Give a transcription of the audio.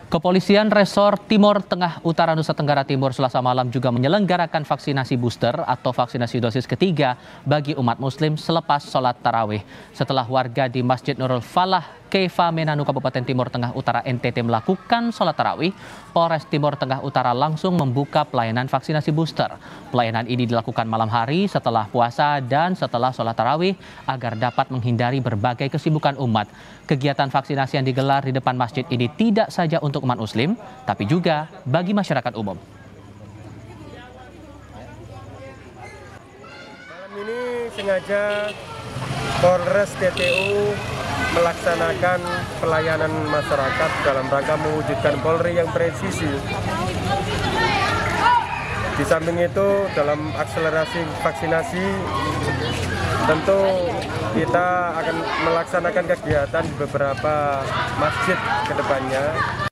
Kepolisian Resor Timur Tengah Utara Nusa Tenggara Timur Selasa malam juga menyelenggarakan vaksinasi booster atau vaksinasi dosis ketiga bagi umat muslim selepas sholat tarawih. Setelah warga di Masjid Nurul Falah, Keifa Menanu, Kabupaten Timur Tengah Utara NTT melakukan sholat tarawih, Polres Timur Tengah Utara langsung membuka pelayanan vaksinasi booster. Pelayanan ini dilakukan malam hari setelah puasa dan setelah sholat tarawih agar dapat menghindari berbagai kesibukan umat. Kegiatan vaksinasi yang digelar di depan masjid ini tidak saja untuk umat muslim, tapi juga bagi masyarakat umum. Malam ini sengaja Polres TTU melaksanakan pelayanan masyarakat dalam rangka mewujudkan Polri yang presisi. Di samping itu, dalam akselerasi vaksinasi, tentu kita akan melaksanakan kegiatan di beberapa masjid ke depannya.